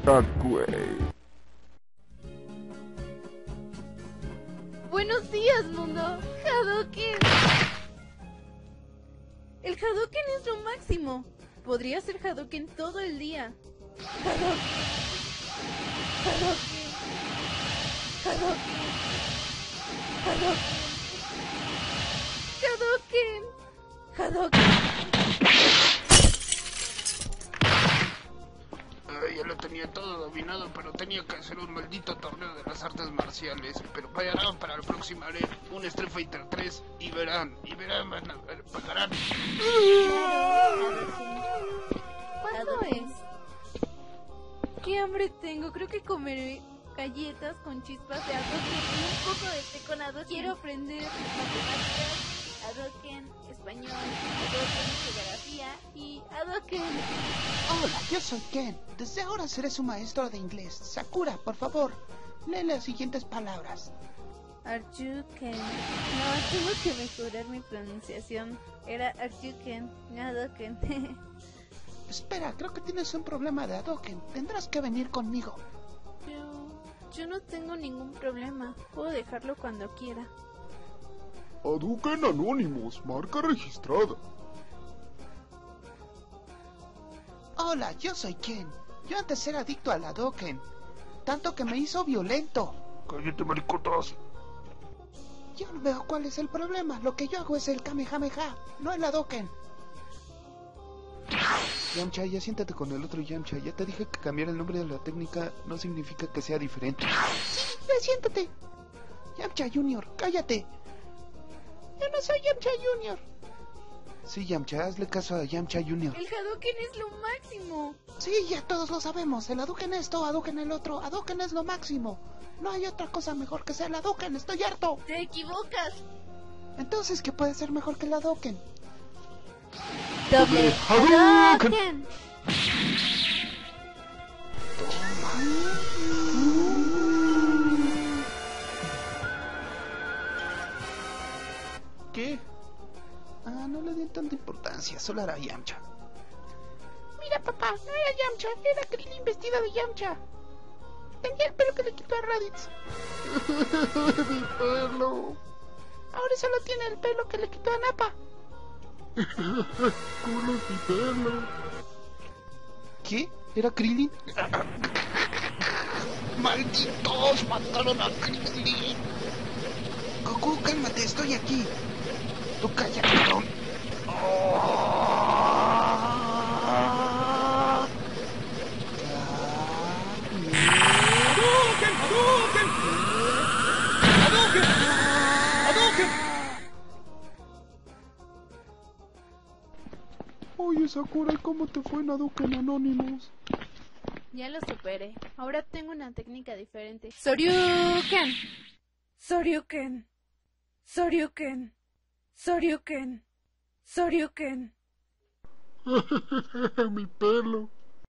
libertad, güey. Buenos días, mundo. Hadouken. El Hadouken es lo máximo. Podría hacer Hadouken todo el día. Hadouken. Hadouken. Hadouken. Hadouken. Hadouken. Ya lo tenía todo dominado, pero tenía que hacer un maldito torneo de las artes marciales. Pero pagarán para el próximo, haré un Street Fighter 3 y verán, pagarán. ¿Cuándo es? ¿Qué hambre tengo? Creo que comeré galletas con chispas de Hadouken y un poco de té con Hadouken. Quiero aprender matemáticas, Hadouken, español, Hadouken, geografía y Hadouken. Hola, yo soy Ken. Desde ahora seré su maestro de inglés. Sakura, por favor, lee las siguientes palabras. Hadouken. No, tengo que mejorar mi pronunciación. Era Hadouken, no Hadouken. Espera, creo que tienes un problema de Hadouken. Tendrás que venir conmigo. Yo no tengo ningún problema. Puedo dejarlo cuando quiera. Hadouken Anonymous, marca registrada. Hola, yo soy Ken. Yo antes era adicto al Hadouken, tanto que me hizo violento. Cállate, maricotas. Yo no veo cuál es el problema. Lo que yo hago es el Kamehameha, no el Hadouken. Yamcha, ya siéntate con el otro Yamcha. Ya te dije que cambiar el nombre de la técnica no significa que sea diferente. Sí, siéntate. Yamcha Junior, cállate. Yo no soy Yamcha Junior. Sí, Yamcha, hazle caso a Yamcha Junior. El Hadouken es lo máximo. Sí, ya todos lo sabemos. El Hadouken esto, Hadouken el otro. Hadouken es lo máximo. No hay otra cosa mejor que sea el Hadouken. Estoy harto. Te equivocas. Entonces, ¿qué puede ser mejor que el Hadouken? Doble Hadouken. ¿Qué? No le den tanta importancia, solo era Yamcha. Mira, papá, no era Yamcha, era Krillin vestido de Yamcha. Tenía el pelo que le quitó a Raditz. Mi pelo. Ahora solo tiene el pelo que le quitó a Nappa. Culo es mi pelo. ¿Qué? ¿Era Krillin? ¡Malditos! ¡Mataron a Krillin! Goku, cálmate, estoy aquí. ¡Tú calla, cabrón! Oye, Sakura, ¿cómo te fue en Hadouken Anonymous? Ya lo superé. Ahora tengo una técnica diferente. Shoryuken. Shoryuken. Shoryuken. Shoryuken. Shoryuken. Mi pelo.